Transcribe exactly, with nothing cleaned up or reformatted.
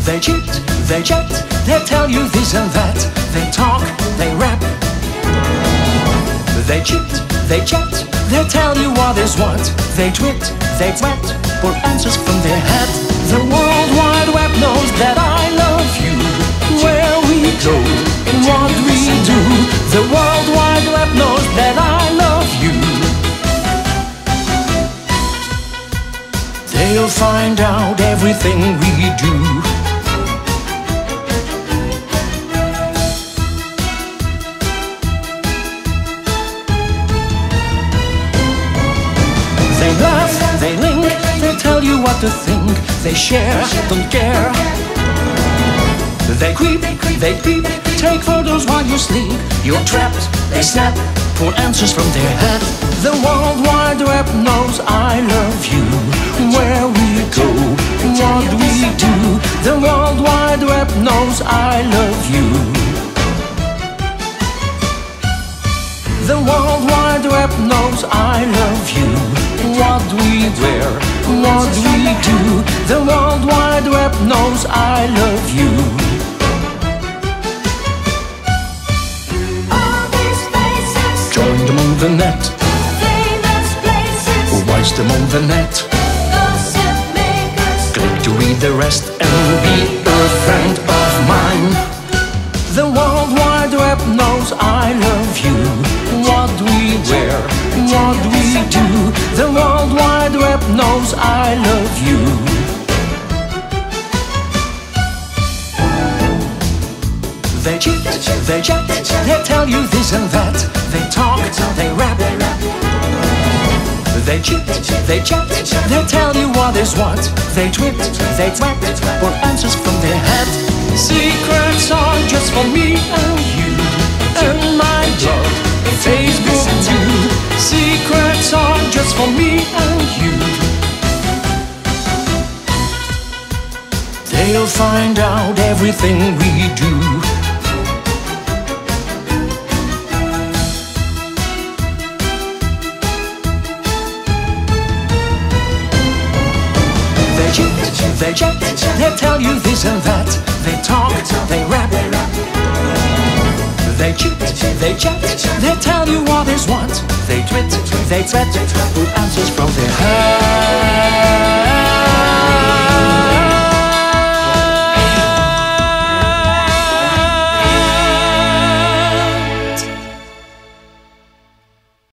They cheat, they chat, they tell you this and that. They talk, they rap. They cheat, they chat, they tell you what is what. They tweet, they twat, put answers from their head. The World Wide Web knows that I love you. Where we go, what we do. The World Wide Web knows that I love you. They'll find out everything we do. They laugh, they link, they tell you what to think. They share, don't care. They creep, they peep, take photos while you sleep. You're trapped, they snap, pull answers from their head. The World Wide Web knows I love you. Where we go, what we do. The World Wide Web knows I love you. The World Wide Web knows I love you. What we wear, what we do. The World Wide Web knows I love you. All these faces, Join them on the net, famous places, watch them on the net. gossip makers, Click to read the rest and be a friend of mine. The World Wide Web knows I love you. What we wear, what we do. The World Wide Web knows I love you. They cheat, they chat, they tell you this and that. They talk, they rap. They cheat, they chat, they tell you what is what. They tweet, they twat, put answers from their head. Secrets are just for me and you, and my blog, Facebook too. Secrets are just for me and you. They'll find out everything we do. They cheat, they chat, they tell you this and that. They talk, they rap. They cheat, they chat, they tell you what is what. They tweet, they twat, put answers from their head.